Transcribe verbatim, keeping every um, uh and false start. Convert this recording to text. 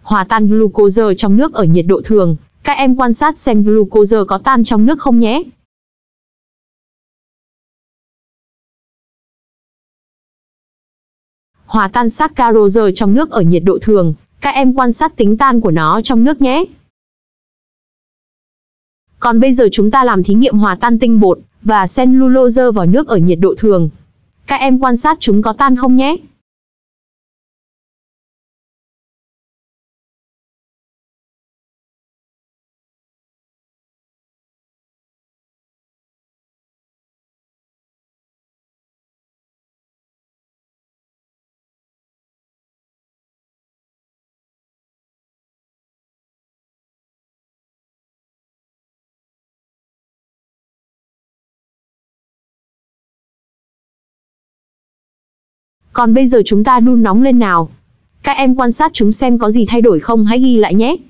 Hòa tan glucose trong nước ở nhiệt độ thường. Các em quan sát xem glucose có tan trong nước không nhé. Hòa tan saccharose trong nước ở nhiệt độ thường. Các em quan sát tính tan của nó trong nước nhé. Còn bây giờ chúng ta làm thí nghiệm hòa tan tinh bột và cellulose vào nước ở nhiệt độ thường. Các em quan sát chúng có tan không nhé. Còn bây giờ chúng ta đun nóng lên nào. Các em quan sát chúng xem có gì thay đổi không, hãy ghi lại nhé.